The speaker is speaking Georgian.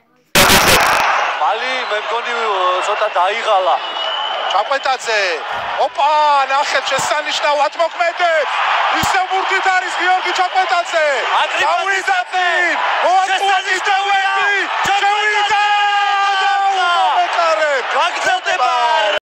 მალი მე მგონი ცოტა დაიღალა. ჩაყვეტაძე. ოპა, ნახეთ შესანიშნავად მოქმედებს. ისე ბურთით არის გიორგი ჩაყვეტაძე. აგრიპასის მოაწყვეტინდა.